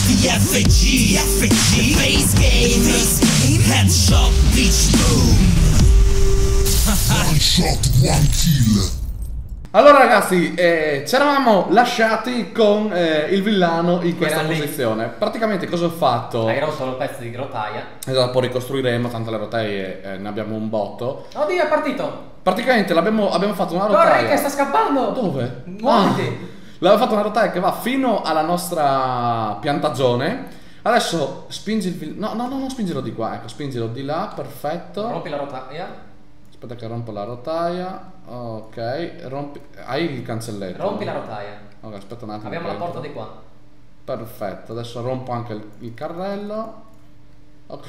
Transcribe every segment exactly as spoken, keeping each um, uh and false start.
F G, F G, Face Game, Face Game, Headshot, Beach Boom. One shot, one kill. Allora ragazzi, eh, ci eravamo lasciati con eh, il villano in questa posizione. Praticamente cosa ho fatto? Hai rotto un pezzo di rotaia. Esatto, poi ricostruiremo, tanto le rotaie eh, ne abbiamo un botto. Oddio, è partito! Praticamente l'abbiamo abbiamo fatto una rotaia. Corri che sta scappando! Dove? Muoviti! Ah, l'abbiamo fatto una rotaia che va fino alla nostra piantagione. Adesso spingi il villano. No, no, no, non spingilo di qua, ecco, spingilo di là, perfetto. Rompi la rotaia. Aspetta che rompo la rotaia. Ok, rompi. Hai il cancelletto? Rompi la rotaia. Ok, aspetta un attimo. Abbiamo la porta di qua. Perfetto, adesso rompo anche il, il carrello. Ok.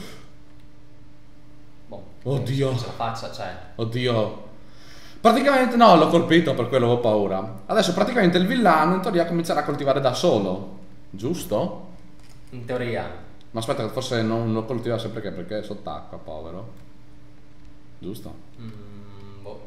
Boh, Oddio. Ce la faccia, cioè. Oddio. Praticamente no, l'ho colpito, per quello ho paura. Adesso praticamente il villano in teoria comincerà a coltivare da solo. Giusto? In teoria. Ma aspetta, forse non lo coltiva sempre che perché è sott'acqua, povero. Giusto? Mm, boh.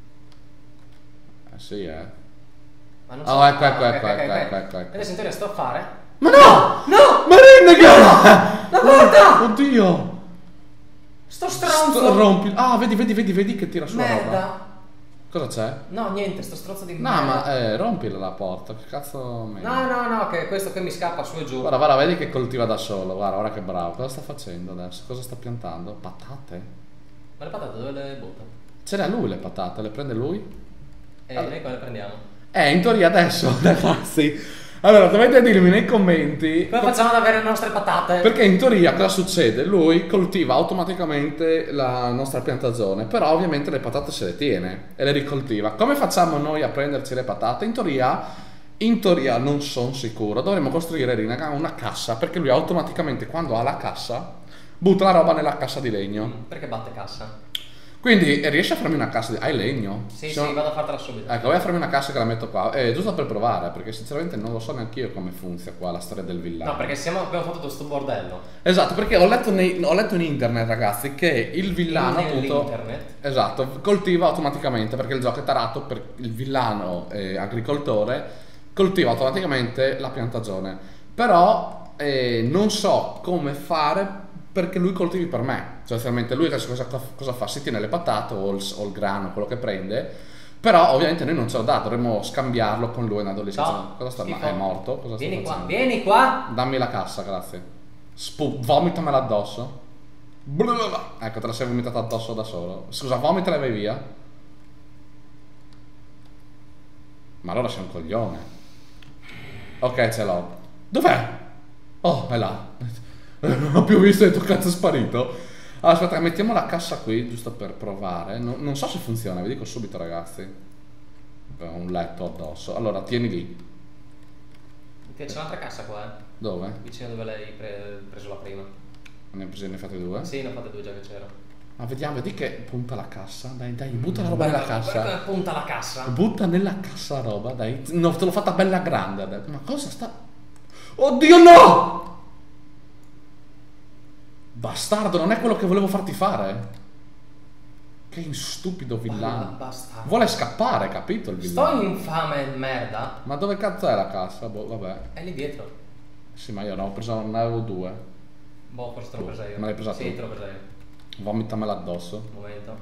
Eh sì, eh. Ma non Oh, so. ecco, ecco, Ah, ecco, ok, ok, ecco, ok. ecco, ecco, ecco. Adesso in teoria sto a fare. Ma no! No! Ma rinnego! La porta! Oddio! Sto stronzo! Sto, rompi. Ah, vedi, vedi, vedi, vedi che tira su la roba. Merda! Cosa c'è? No, niente, sto stronzo di No, merda. ma eh, rompila la porta, che cazzo meglio. No, no, no, che questo che mi scappa su e giù. Guarda, guarda, vedi che coltiva da solo, guarda, guarda che bravo. Cosa sta facendo adesso? Cosa sta piantando? Patate? Ma le patate dove le butta? Ce le ha lui le patate, le prende lui? E Allora. noi come le prendiamo? Eh, in teoria adesso, ragazzi. Allora, dovete dirmi nei commenti. Come facciamo ad avere le nostre patate? Perché in teoria cosa succede? Lui coltiva automaticamente la nostra piantagione, però ovviamente le patate se le tiene e le ricoltiva. Come facciamo noi a prenderci le patate? In teoria, in teoria non sono sicuro, dovremmo costruire Rinaga una cassa, perché lui automaticamente quando ha la cassa butta la roba nella cassa di legno. Perché batte cassa? Quindi eh, riesci a farmi una cassa di... Hai legno? Sì, Sono- sì, vado a fartela subito. Ecco, vai a farmi una cassa che la metto qua, eh, giusto per provare, perché sinceramente non lo so neanche io come funziona qua la storia del villano. No, perché siamo, abbiamo fatto questo bordello. Esatto, perché ho letto, nei- ho letto in internet, ragazzi, che il villano appunto... Nell'internet. Esatto, coltiva automaticamente, perché il gioco è tarato per il villano eh, agricoltore, coltiva automaticamente la piantagione. Però eh, non so come fare perché lui coltivi per me. Sostanzialmente lui cosa, cosa fa? Si tiene le patate o il, o il grano, quello che prende. Però ovviamente noi non ce l'ho dato, dovremmo scambiarlo con lui andando lì senza... No, cosa sta schifo. ma è morto? Cosa Vieni sta qua, facendo? vieni qua! Dammi la cassa, grazie. Spu- vomitamela addosso. Blablabla. Ecco, te la sei vomitata addosso da solo. Scusa, vomitala e vai via. Ma allora sei un coglione. Ok, ce l'ho. Dov'è? Oh, è là. Non ho più visto e tu cazzo è sparito. Allora, aspetta, mettiamo la cassa qui, giusto per provare. Non, non so se funziona, vi dico subito, ragazzi. Ho un letto addosso. Allora, tieni lì. C'è un'altra cassa qua, eh. Dove? Vicino dove l'hai pre- preso la prima. Ne hai presi- ne hai fate due? Sì, ne ho fatte due già che c'ero. Ma vediamo, vedi che punta la cassa. Dai, dai, butta la roba nella Guarda cassa. come punta la cassa. Butta nella cassa la roba, dai. No, te l'ho fatta bella grande adesso. Ma cosa sta... Oddio, no! Bastardo, non è quello che volevo farti fare. Che stupido villano. Bastardo. Vuole scappare, capito il Sto villano? infame merda. Ma dove cazzo è la cassa? Boh, vabbè. È lì dietro. Sì, ma io ne ho preso, ne avevo due. Boh, forse te l'ho presa io. Me l'hai presa Sì, tu? te l'ho presa io. Vomitamela addosso. Un momento.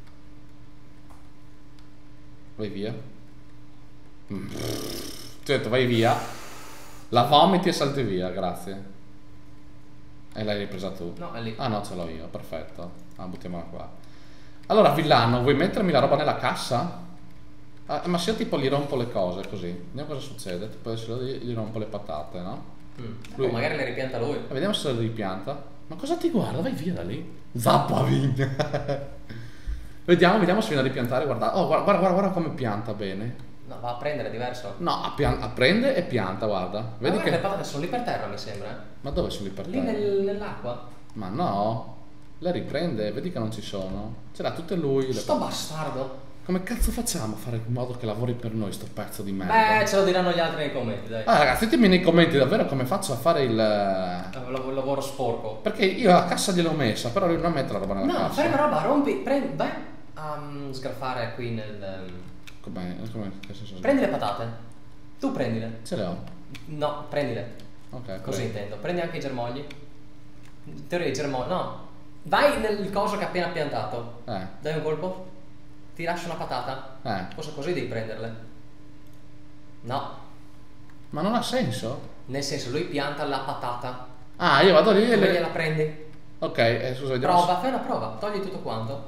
Vai via. Mm. Ti ho detto vai via. La vomiti e salti via, grazie. E l'hai ripresa tu? No, è lì. Ah no, ce l'ho io, perfetto. Ah, buttiamola qua. Allora, villano, vuoi mettermi la roba nella cassa? Ah, ma se io tipo gli rompo le cose così, vediamo cosa succede. Tipo adesso gli, gli rompo le patate, no? Mm. Lui- Oh, magari le ripianta lui. E vediamo se le ripianta. Ma cosa ti guarda? Vai via da lì. Zappa vigna. Vediamo, vediamo se viene a ripiantare. Guarda, oh, guarda, guarda, guarda come pianta bene. No, va a prendere, è diverso. No, a, pian- a prende e pianta, guarda. Vedi Ma che... le patate sono lì per terra, mi sembra. eh. Ma dove sono lì per Lì terra? nel- nell'acqua. Ma no, le riprende, vedi che non ci sono. Ce l'ha tutte lui. le Sto pa- bastardo. Come cazzo facciamo a fare in modo che lavori per noi sto pezzo di merda? Beh, ce lo diranno gli altri nei commenti, dai. Ah ragazzi, ditemi nei commenti davvero come faccio a fare il... Lav- lavoro sporco. Perché io la cassa gliel'ho messa, però lui non mette la roba nella No, cassa. fai una roba, rompi, prendi, vai a mm, sgraffare qui nel... ehm, Com'è? Come? Che senso? Prendi le patate. Tu prendile. Ce le ho. No, prendile. Ok, Così prego. intendo. Prendi anche i germogli. In teoria i germogli. No. Vai nel coso che hai appena piantato. Eh, Dai un colpo. Ti lascio una patata. eh. Forse così devi prenderle. No. Ma non ha senso? Nel senso, lui pianta la patata. Ah, io vado lì e Tu le... gliela prendi. Ok, eh, scusa, vediamo. Prova, fai una prova. Togli tutto quanto.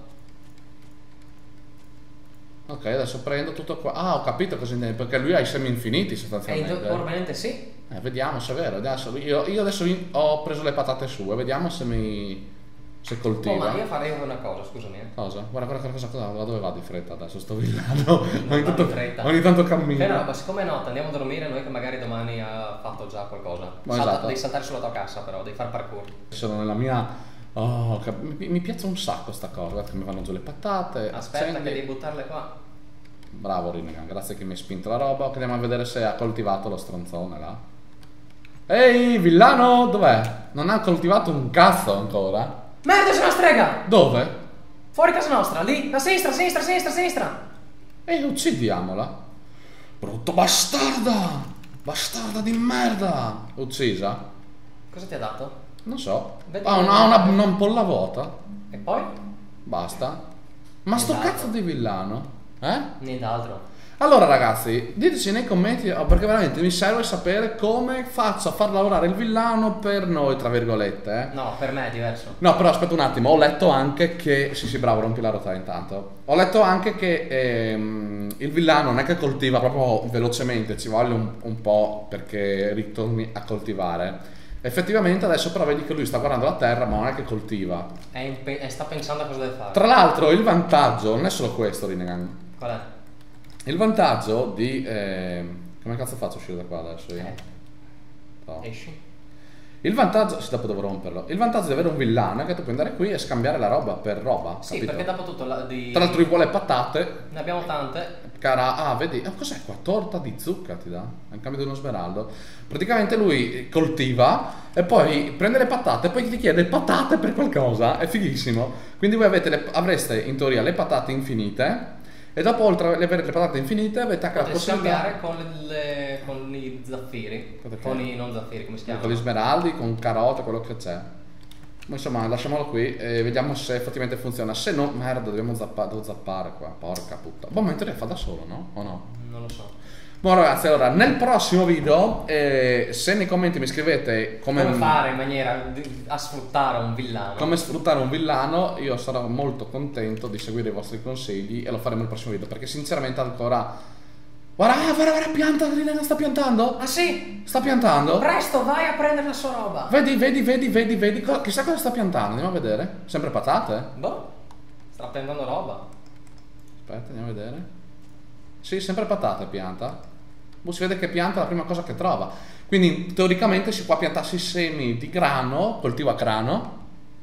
Ok, adesso prendo tutto qua. Ah, ho capito cosa intendi, perché lui ha i semi infiniti E sostanzialmente. probabilmente sì. Eh, vediamo se è vero. Adesso, io, io adesso in- ho preso le patate sue, vediamo se mi... se Oh, coltiva. ma io farei una cosa, scusami. eh. Cosa? Guarda, guarda, cosa, cosa, da dove va di fretta adesso sto villano? ogni, vado tanto, in fretta. ogni tanto Fai una cammino. roba, siccome è notte, andiamo a dormire noi che magari domani ha fatto già qualcosa. Ma Salta- esatto. Devi saltare sulla tua cassa però, devi fare parkour. Sono nella mia... Oh, cap- mi, mi piace un sacco sta cosa, guarda che mi vanno giù le patate. Aspetta accendi. che devi buttarle qua. Bravo Rinnegan, grazie che mi hai spinto la roba. Ok, andiamo a vedere se ha coltivato lo stronzone là. Ehi, villano, dov'è? Non ha coltivato un cazzo ancora. Merda, c'è una strega! Dove? Fuori casa nostra, lì, a sinistra, a sinistra, a sinistra, a sinistra. E uccidiamola. Brutto bastarda! Bastarda di merda! Uccisa? Cosa ti ha dato? Non so. Vedi- Ha una, una, una ampolla vuota. E poi? Basta. Ma sto Esatto. cazzo di villano? Eh? Nient'altro. Allora ragazzi, diteci nei commenti, oh, perché veramente mi serve sapere come faccio a far lavorare il villano per noi, tra virgolette. Eh? No, per me è diverso. No, però aspetta un attimo, ho letto anche che... Sì, sì, bravo, rompi la rotella intanto. Ho letto anche che ehm, il villano non è che coltiva proprio velocemente, ci vuole un, un po' perché ritorni a coltivare. Effettivamente adesso però vedi che lui sta guardando la terra, ma non è che coltiva. È in pe- e sta pensando a cosa deve fare. Tra l'altro il vantaggio, non è solo questo, Rinnegan. Qual è? Il vantaggio di... ehm, come cazzo faccio a uscire da qua adesso io? Eh, No. esci. Il vantaggio... Sì, dopo devo romperlo. Il vantaggio di avere un villano è che tu puoi andare qui e scambiare la roba per roba, Sì, capito? perché dopo tutto la, di... Tra l'altro gli vuole patate. Ne abbiamo tante. Cara, ah, vedi, oh, cos'è qua? Torta di zucca ti dà? In cambio di uno smeraldo. Praticamente lui coltiva e poi prende le patate e poi ti chiede patate per qualcosa. È fighissimo. Quindi voi avete le- avreste in teoria le patate infinite e dopo oltre ad avere le patate infinite avete anche la Potete possibilità scambiare con, le, con i zaffiri. Cosa Con che? i non zaffiri, come si chiamano? con gli smeraldi, con carote, quello che c'è. Ma insomma, lasciamolo qui e vediamo se effettivamente funziona. Se no, merda, dobbiamo zappa- devo zappare qua. Porca puttana. Boh, ma in teoria fa da solo, no? O no? Non lo so. Buon ragazzi, allora nel prossimo video eh, se nei commenti mi scrivete come, Come fare in maniera di- a sfruttare un villano? come sfruttare un villano, io sarò molto contento di seguire i vostri consigli e lo faremo nel prossimo video perché sinceramente ancora guarda, guarda, guarda, pianta, Rinnegan sta piantando, Ah sì? sta piantando, Presto, vai a prendere la sua roba. vedi, vedi, vedi, vedi, vedi, co- chissà cosa sta piantando, andiamo a vedere, sempre patate, Boh, sta prendendo roba. aspetta, andiamo a vedere, sì, sempre patate pianta. Boh, si vede che pianta la prima cosa che trova. Quindi teoricamente si può piantarsi semi di grano, coltiva grano.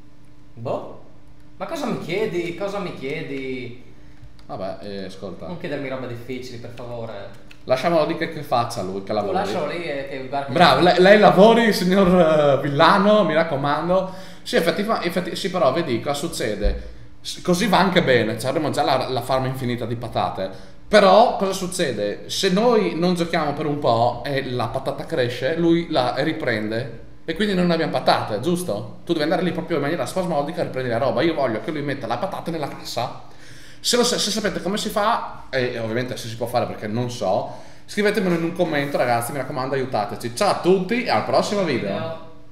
Boh. Ma cosa mi chiedi? Cosa mi chiedi? Vabbè, eh, ascolta. Non chiedermi robe difficili, per favore. Lasciamolo lì che, che faccia lui, che Tu lavori. lascialo lì e che guarda che- Bravo, lei, lei lavori, signor eh, villano, mi raccomando. Sì, effettivamente, effetti- sì, però vedi cosa succede. S- Così va anche bene, cioè avremo già la, la farm infinita di patate. Però cosa succede? Se noi non giochiamo per un po' e la patata cresce, lui la riprende e quindi non abbiamo patate, giusto? Tu devi andare lì proprio in maniera spasmodica a riprendere la roba. Io voglio che lui metta la patata nella cassa. Se, lo, sa- se sapete come si fa, e ovviamente se si può fare perché non so, scrivetemelo in un commento ragazzi, mi raccomando aiutateci. Ciao a tutti e al prossimo video. Video.